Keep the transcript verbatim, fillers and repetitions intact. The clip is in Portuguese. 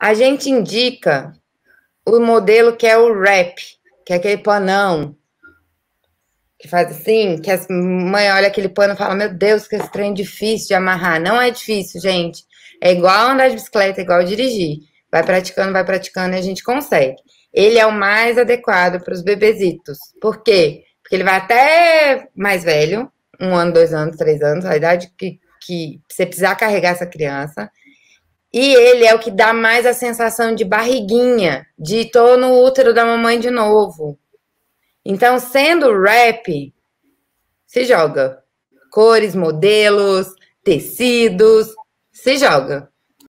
A gente indica o modelo que é o wrap, que é aquele panão, que faz assim, que as mães olham aquele pano e falam, meu Deus, que esse trem difícil de amarrar. Não é difícil, gente. É igual andar de bicicleta, é igual dirigir. Vai praticando, vai praticando e a gente consegue. Ele é o mais adequado para os bebezitos. Por quê? Porque ele vai até mais velho, um ano, dois anos, três anos, a idade que, que você precisar carregar essa criança. E ele é o que dá mais a sensação de barriguinha, de tô no útero da mamãe de novo. Então, sendo wrap, se joga. Cores, modelos, tecidos, se joga.